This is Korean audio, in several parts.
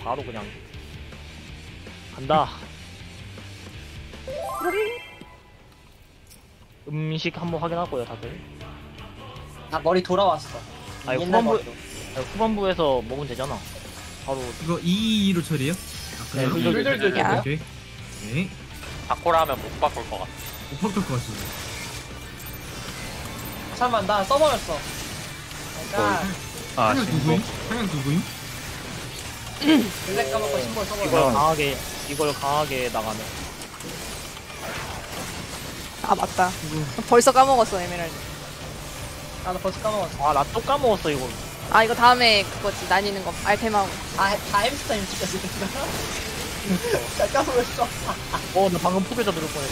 바로 그냥 간다. 음식 한번 확인하고요, 다들. 나 머리 돌아왔어. 아니, 옛날 후반부, 머리로. 아니, 후반부에서 먹으면 되잖아. 바로. 이거 2로 처리해요? 네, 아까 둘둘둘둘. 오케이. 네. 바코라 하면 못 바꿀 것 같아. 못 바꿀 것 같습니다. 잠깐만, 나 써버렸어. 그러니까 아, 한양 누구임? 한양 누구임? 블랙 까먹고 신고 이걸 써버렸어. 이걸 강하게 나가면. 아 맞다. 벌써 까먹었어 에메랄드. 나도 벌써 까먹었어. 아, 나 또 까먹었어, 이거. 아 이거 다음에 그거지 나뉘는 거 아이템하고. 다 햄스터 임시까지 됐구나. 나 까먹었어. 나 방금 포개자 누를 뻔했어.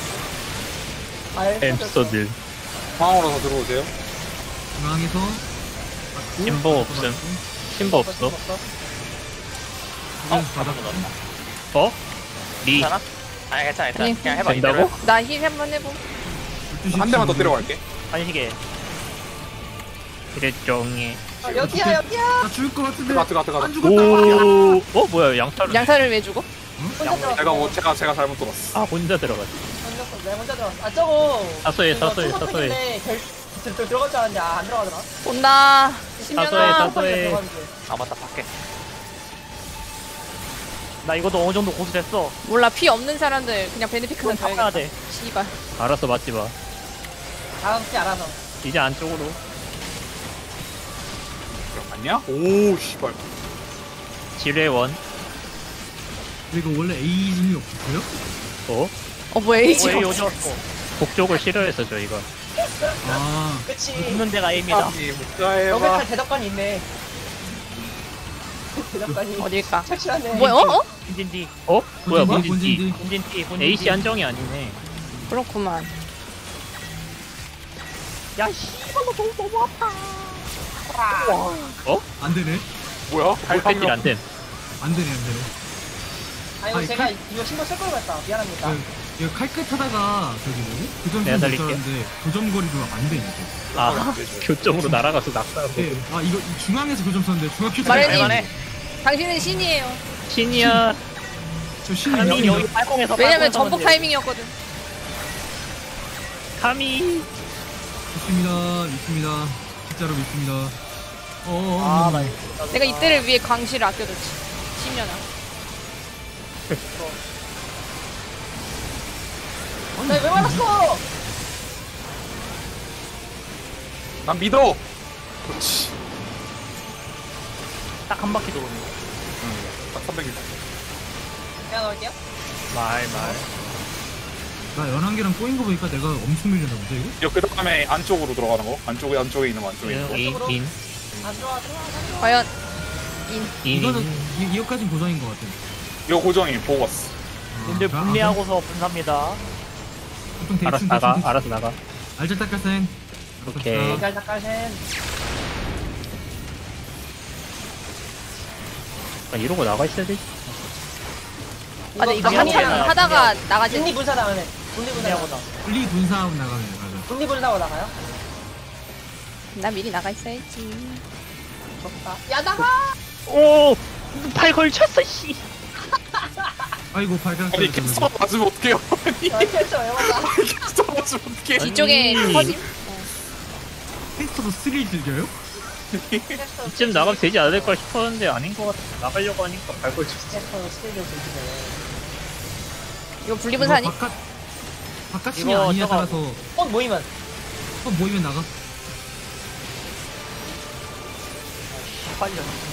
햄스터들 상황으로 더 들어오세요. 중앙에서 심보 없음. 심보 없어. 바닥. 어? 리 괜찮아? 아니 괜찮아 괜찮아. 아니, 그냥 해봐. 된다고? 이대로 나 힐 한번 해보. 한 대만 더 때려갈게. 한시계. 이래종이. 여기야. 나 죽을 것 같은데. 가트. 안 죽었다. 오. 뭐야 양타를. 양사를 왜 주고? 혼자 들어왔어. 제가 잘못 들었어. 아 혼자 들어갔지. 내가 혼자 들어왔어. 아 저거. 사소해, 그거 사소해, 투모 사소해. 뜨길래 들어갈 줄 알았는데 안 들어가더라. 온다. 사소해, 신년아. 사소해. 아 맞다 밖에. 나 이것도 어느 정도 고수됐어. 몰라 피 없는 사람들 그냥 베네피크만 그럼 바꿔야 줘야겠다. 돼. 씨발. 알았어 맞지 마. 알아서. 이제 안쪽으로. 맞냐? 오 씨발. 지뢰원. 이거 원래 에이징이 없었어요? 어? 뭐야 에이지. 왜 요즘 북쪽을 싫어해서 저희가. 아, 그치. 붙는 데가 A입니다. 못가해 여기 봐. 다 대답관이 있네. 대답관이. 어딜까? 착실하네. 뭐야? 본진 D. 어? 뭐야 본진디? 본진 D. 본진 D. 본진 AC D. 안정이 아니네. 그렇구만. 야, 씨발로 너무 아파. 안 되네. 뭐야? 팔패질 안 됨. 안 되네. 아 이거 아니, 제가 이거 신고 쓸 걸 그랬다. 미안합니다. 이거 칼끝 하다가 저기 뭐지? 교점 내가 못 살릴게. 살았는데 교점 거리로 안 돼, 이거. 아 교점으로 날아가서 낙사하고. 네. 아, 이거 중앙에서 교점 썼는데 중앙 큐 마련이. 할만해. 당신은 신이에요. 신이야. 저 신이 아니, 여기 여기 발공에서 왜냐면 전복 타이밍이었거든. 카미. 믿습니다. 진짜로 믿습니다. 아, 나 이거. 내가 이때를 위해 광시를 아껴뒀지. 10년아. 나왜 말았어? 난 믿어. 그렇지. 딱 한 바퀴 도는 거. 딱 300일. 제가 넣을게요. 말. 나 11개랑 꼬인 거 보니까 내가 엄청 밀린다 보다 이거? 이거 그 다음에 안쪽으로 들어가는 거. 안쪽에 있는 거 안쪽에 있는 거. 인. 안 들어와. 과연 이거는 이거까진 고정인 것 같아. 이거 고정이 보고 갔어. 근데 분리하고서 분사입니다. 보통 알아서 나가. 알아서 나가. 알잘 닦아센. 오케이. 잘 닦아센. 아, 이러고 나가 있어야 돼. 아 근데 이거 분리하고 한참 나가요. 하다가 나가지. 분리 분사 나가네. 분리 분사. 분리하고 나. 분리 분사하고 나가면 맞아. 분리 분사하고 나가요? 나 미리 나가 있어야지. 좋다. 야 나가. 오! 팔 걸쳤어, 씨. 아이고 발가락 아니 캐스터 맞으면 어떡해요? 아니 됐어. 해봐. 캐스터 맞으면 어떡해? 뒤쪽에 터짐. 캐스터도 스릴 즐겨요? 이쯤 나가면 되지 않을까 싶었는데 아닌 것 같아. 나가려고 하니까 발걸 쳤어. 캐스터 스틸을 보시네. 이거 분리분사니? 바깥이냐 이거 아니냐 저거- 따라서 모이면. 모이면 나가. 빨리.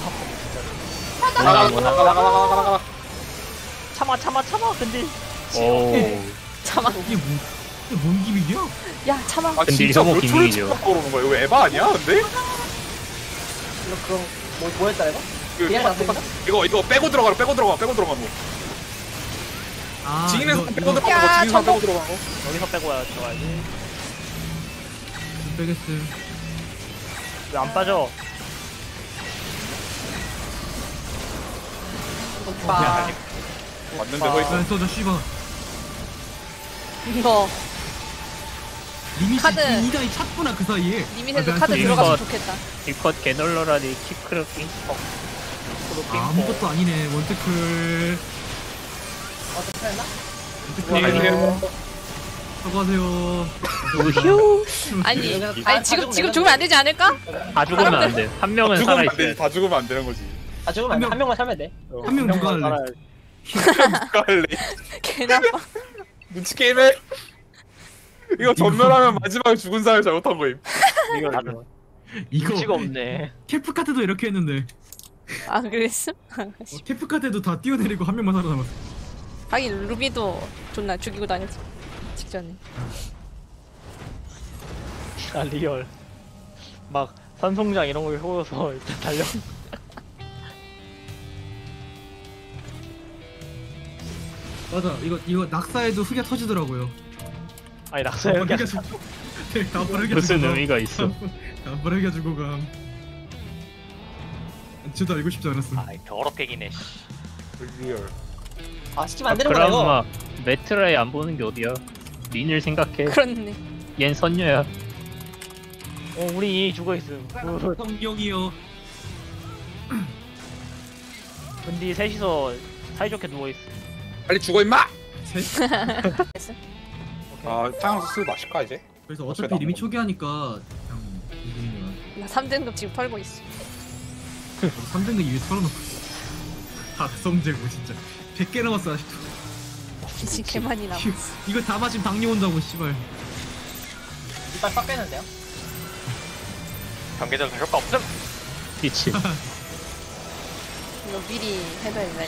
나가. 참아. 근데. 오. 참아. 이게 뭔 기믹이야? 야 참아. 아 근데 진짜 혐오 몇 초를 기믹이죠. 쳐갖고 그러는 거야? 이거 에바 아니야? 근데? 이거 그럼 뭐였다 이거? 미안, 나쁜가? 이거 빼고 들어가는 거. 아 지인에서 이거 빼고 들어가는 거. 야, 지인에서 빼고 저거. 들어가는 거. 여기서 빼고 들어가야지. 빼겠음. 왜 안 빠져? 오빠. 맞는데 서 있어. 아 써줘 씨발. 이거 리밋이 카드. 이다이 찾구나 그 사이에. 리밋에서 아, 카드 난 들어가면 이거- 좋겠다. 이컷 개놀러라니 키크르기. 아무것도 아니네. 원테클. 어떻게 했나? 아니에요. 사과하세요. 우휴. 아니 지금 죽으면 안 되지 않을까? 다 죽으면 안 돼. 한 명은 죽으면 안 살아있어. 되지. 다 죽으면 안 되는 거지. 아 죽으면 안 돼. 한 명만 살면 돼. 한 명 누가 할래? 누가 할래? 개나빠. 눈치 게임해. 이거 전멸하면 마지막에 죽은 사람이 잘못한 거임. 이거 나도 이거 눈치가 없네. 캠프카트도 이렇게 했는데 아 그랬어? 캠프카트도 다 뛰어내리고 한 명만 살아남았어. 하긴 루비도 존나 죽이고 다녔어 직전에. 아 리얼. 막 산송장 이런 걸 세워서 일단 달려. 맞아. 이거 낙사에도 흙이 터지더라고요. 아니 낙서 여기 다 빠르게 무슨 의미가 있어? 다 빠르게 주고 감. 저도 알고 싶지 않았어. 아 더럽게 기네. 리얼. 아 시키면 안 되는 거야 이거. 그나마 메트라에 안 보는 게 어디야? 린을 생각해. 그렇네. 얜 선녀야. 우리 죽어 있음. 성경이요. 근데 셋이서 사이좋게 누워 있어. 빨리 죽어 임마. 됐어? 아 타양수 마실까 이제? 그래서 어차피 리미 초기하니까 그냥 이기는 거야. 나 3등급 지금 털고 있어. 3등급 위에 털어놓고 박성재고 진짜 100개 남았어 아직도. 미친 개많이 남아. 이거 다 맞으면 당뇨 온다고 씨발. 이빨 빡겠는데요? 경계전 효과 없음. 미친. 이거 미리 해둬야 돼.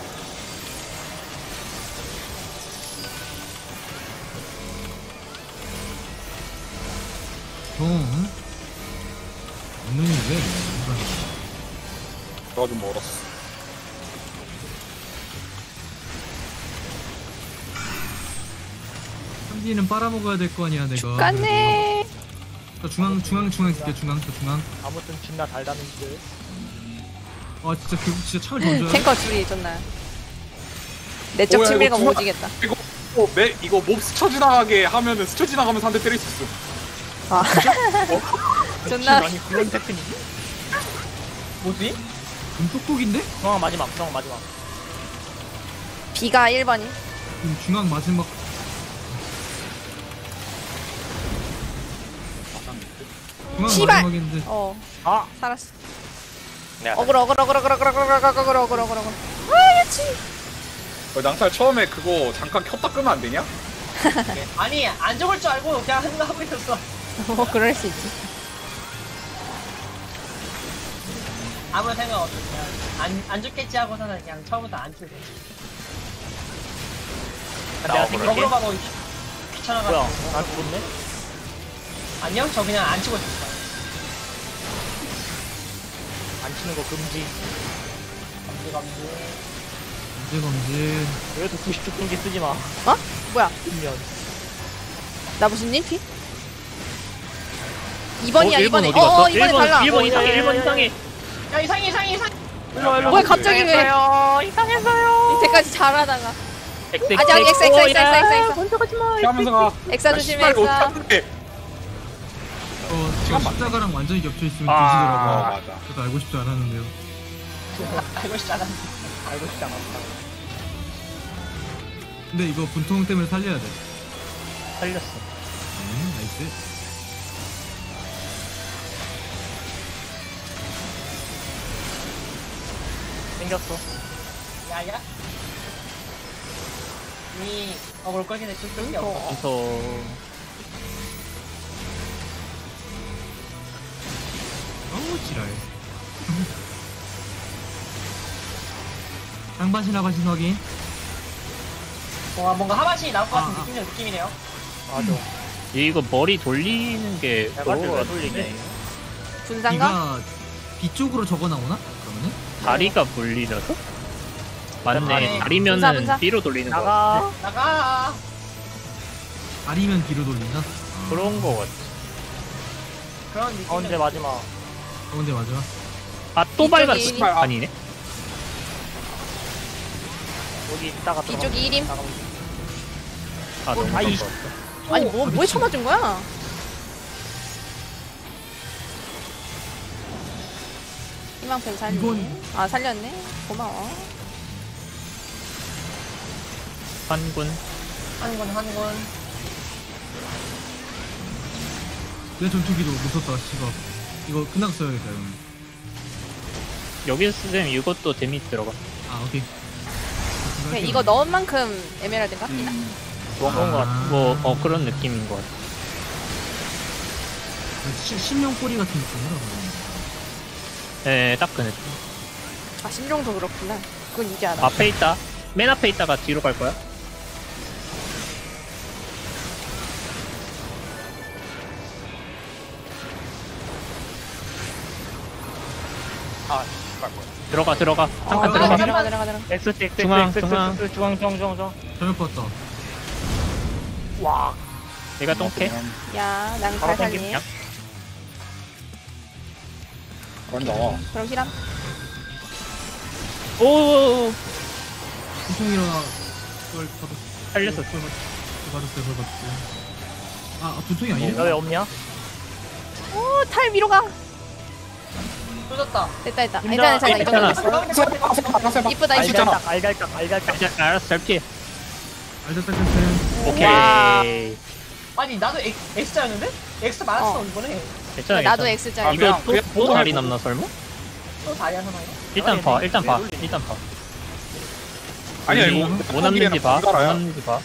눈이 왜? 내가 좀 멀었어. 삼지는 빨아먹어야 될 거 아니야 내가. 갔네. 저 중앙 있을게. 중앙. 아무튼 진나 달다는 듯. 아 진짜 결국 진짜 창을 던져야 돼. 탱커 둘이 존나. 내적 뭐야, 친밀감 이거 오지겠다. 이거 몹 스쳐 지나가게 하면은 스쳐 지나가면서 한 대 때릴 수 있어. 아. 존나 아니 그런 패턴이. 뭐지? 똑똑인데? 중앙 마지막. 중앙 마지막. B가 1번이. 중앙 마지막. 중앙 씨발! 마지막인데. 아 살았어. 내가 어그로. 낭살 처음에 그거 잠깐 켰다 끄면 안 되냐? 아니 안 죽을 줄 알고 그냥 하고 있었어. 그럴 수 있지. 아무 생각 없어. 그냥 안 죽겠지 하고서는 그냥 처음부터 안 죽겠지. 내가 나 생각해. 먹으러 가고 귀찮아가지고. 뭐야? 나 죽었네? 안녕? 저 그냥 안 치고 있었어. 안 치는 거 금지. 검진. 그래도 90초 경기 쓰지 마. 어? 뭐야? 1년. 나 무슨 일? 피? 2번이야 1번 2번에. 어디 갔어? 2번에 달라. 1번 이상해. 1번 이상해. 야 이상해. 뭐야 갑자기 왜? 이상했어요. 이때까지 잘하다가. 엑스. 아직 엑사. 먼저 가지 마. 피하면서 가. 엑사 조심해 엑사. 못하는데. 지금 십자가랑 완전히 겹쳐 있으면 아. 뒤지더라고. 맞아. 저도 알고 싶지 않았는데요. 알고 싶지 않았는데. 알고 싶지 않았다. 근데 이거 분통 때문에 살려야 돼. 살렸어. 나이스. 생겼어. 야야. 이미 올 걸긴 했지. 게 없어. 그래서 지랄. 장반신 하반신 확인. 와 뭔가 하반신이 나올 것 같은 느낌이네요. 맞아. 이거 머리 돌리는 게 대가를 왜 그거 돌리냐 같은데. 이거. 분산가? 비가 B 쪽으로 적어 나오나? 그러면은? 다리가 물리려서? 맞네. 아니, 다리면은 분사. B로 돌리는 거. 나가. 나가. 아니면 B로 돌린다? 그런 거 같아. 그런 느낌. 가운데 마지막. 근데 맞아. 아, 또 밟았어. 이쪽이 아니네. 여기 있다가 B쪽이 1임. 아, 너무 아이. 깜빡. 아니 뭐에 쳐맞은 거야? 희망펜 살리네. 이건- 아 살렸네. 고마워. 한군. 한군. 내 전투기도 무섭다 씨가. 이거 끝나고 써야겠다 이거는. 여기서 쓰면 이것도 데미지 들어가. 아 오케이. 그냥 이거 넣은 만큼 에메랄드인가? 그런 거 같아. 뭐 그런 느낌인 것 같아. 신용 꼬리 같은 느낌이라. 네, 딱 그 느낌. 아 심정도 그렇구나. 그건 이제 알아. 앞에 있다. 맨 앞에 있다가 뒤로 갈 거야. 아 씨발 뭐야. 들어가. 한 칸 아, 들어가. 들어가. X 중앙. 중앙. 잘못 봤다. 와. 내가 똥캐. 야, 난 바로 잘 살리. 땡기냐? 간다. 그럼 히람. 오, 부통이라 그걸 받았어. 살렸어. 그걸 받았어. 아 부통이 아니네? 왜 없냐? 오, 탈 위로 가. 뚫렸다. 됐다. 힘들어. 괜찮아. 이 정도 괜찮아. 있어. 이쁘다. 알갈딱. 알았어, 잘 피해. 알겠다. 오케이. 아니 나도 X자였는데? X 맞았어 이번에. 괜찮아. 나도 괜찮아. X자. 이거 그냥 또 다리 남나 설마? 또 다이아 하나요? 일단 봐. 일단 봐. 아니야 이거 뭐 남는지 봐. 뭐 남는지 봐.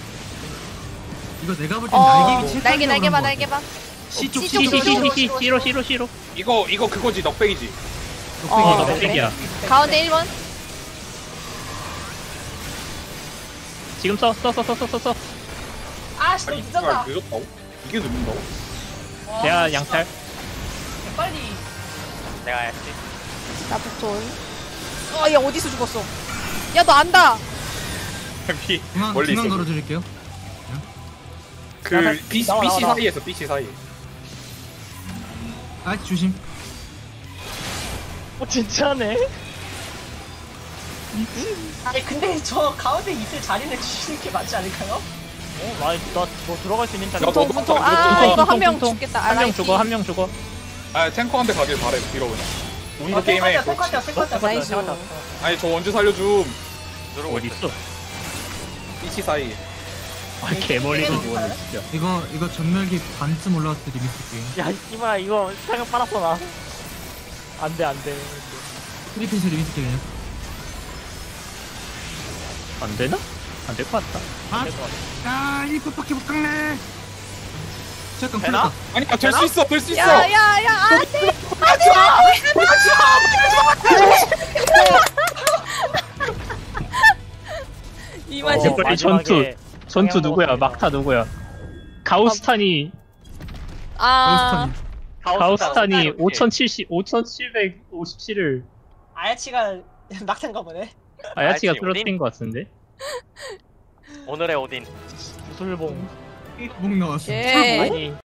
이거 내가 볼 땐 날개 위치 날개 봐. C 쪽 C 쪽. 싫어. 이거 그거지 넉백이지. 어, 너 땡이야. 가운데 1번. 지금 써. 아씨 너 아니 늦었다. 늦었다고? 이게 늦는다고? 와, 내가 진짜. 양탈. 빨리. 내가 해야지. 나 북톤. 얘 어디서 죽었어? 야, 너 안다. 비 중앙 멀리 있어. 걸어드릴게요. 그 BC 나와. 사이에서 BC 사이. 아 조심. 진짜네. 아니 근데 저 가운데 있을 자리를 주시는 게 맞지 않을까요? 나뭐 들어갈 수 있는 자리. 야, 너 보통. 너 이거 한 명 보통. 죽겠다. 한 명 RIP. 죽어. 한 명 죽어. 아 탱커한테 가길 바래 뒤로 그냥. 우리도 게임해. 탱커한테. 나이스. 아니 저 원주 살려줌. 누르고 어디 있어? BC 사이. 아, 개머리도 누웠네 진짜. 이거 전멸기 반쯤 올라왔을 때 리미스 게임. 야, 이봐라 이거 사격 빨았어 나. 안돼. 프리패스 리미스 게임이야. 안 되나? 안 될 것 같다. 아 이것밖에 못 깎네. 잠깐 되나? 풀렸다. 아니야 될 수 있어 될 수 있어. 야, 안 돼. 이만 어. 빨리 전투 누구야? 막타 누구야? 가우스탄이 아, 가우스탄이 5,757을 아야치가 낙탄가 보네. 아야치가 아야치 떨어뜨린 것 같은데? 오늘의 오딘. 구슬봉. 목 나왔어. 예. 아니